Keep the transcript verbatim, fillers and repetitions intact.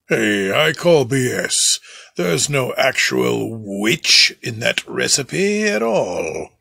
Hey, I call B S. There's no actual witch in that recipe at all.